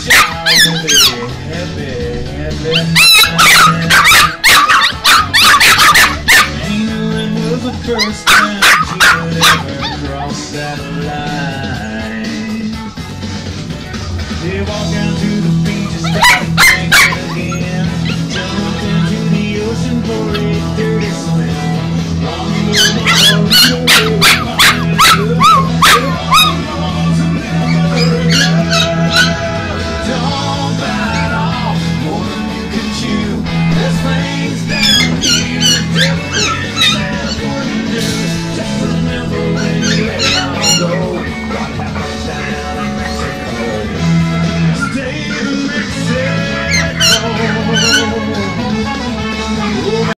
England was the first time you would ever cross that line. They